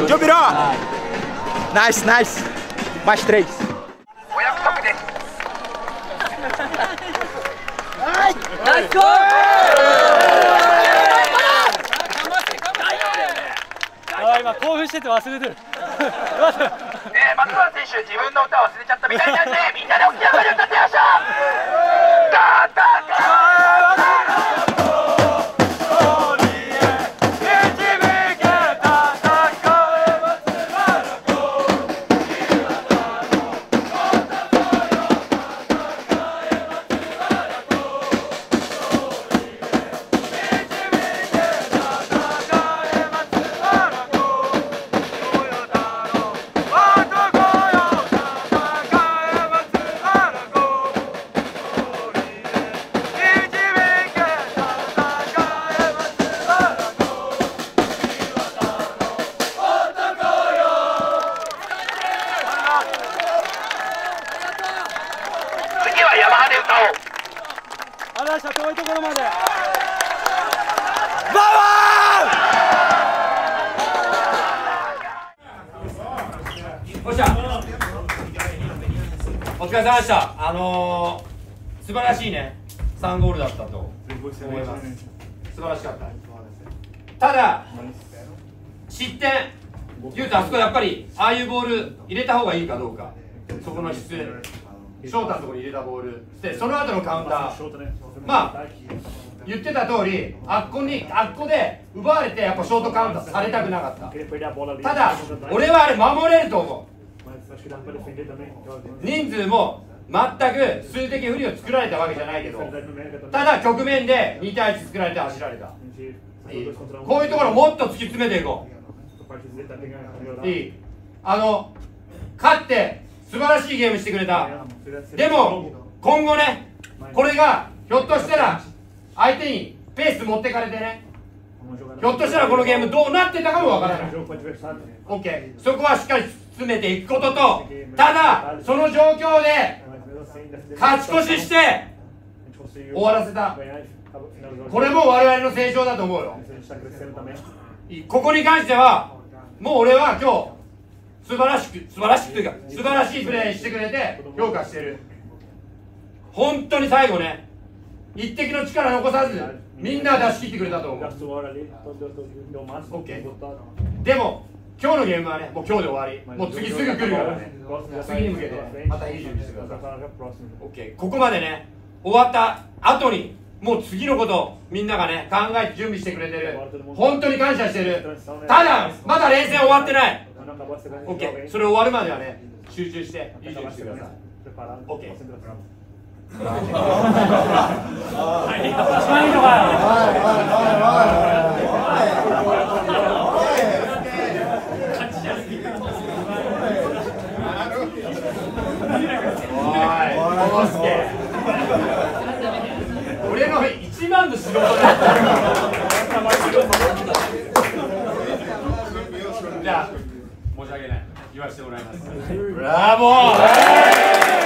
Jubiró! Nice, nice! Mais 3. O約束です。 ナイスゴール。今興奮してて忘れてる。 松原選手、自分の歌忘れちゃったみたいなんで、みんなで起き上がりを歌ってましょう。次はヤマハで歌おう。 あらした遠いところまで。 おっしゃ。お疲れ様でした。素晴らしいね、3ゴールだったと思います。素晴らしかった。ただ、失点、言うとあそこやっぱり、ああいうボール入れた方がいいかどうか、そこの質、翔太のところに入れたボール、でその後のカウンター、まあ、言ってた通り、あっこで奪われて、やっぱショートカウンターされたくなかった。ただ、俺はあれ、守れると思う。人数も全く数的不利を作られたわけじゃないけど、ただ局面で2対1作られて走られた。こういうところもっと突き詰めていこう。いい、勝って素晴らしいゲームしてくれた。でも今後ね、これがひょっとしたら相手にペース持ってかれてね、ひょっとしたらこのゲームどうなってたかもわからない。 OK、 そこはしっかり詰めていくことと、ただその状況で勝ち越しして終わらせた、これも我々の成長だと思うよ。ここに関してはもう俺は今日素晴らしくというか素晴らしいプレーしてくれて評価してる。本当に最後ね、一滴の力残さずみんな出し切ってくれたと思う。 OK、 でも今日のゲームはね、もう今日で終わり。もう次すぐ来るからね、次に向けてまたいい準備してください。 OK、 ここまでね終わった後にもう次のことをみんながね考えて準備してくれてる。本当に感謝してる。ただまだ連戦終わってない。 OK、 それ終わるまではね集中していい準備してください。 OK、 俺の一番の仕事だ。じゃあ申し訳ない、言わせてもらいます。ブラボー。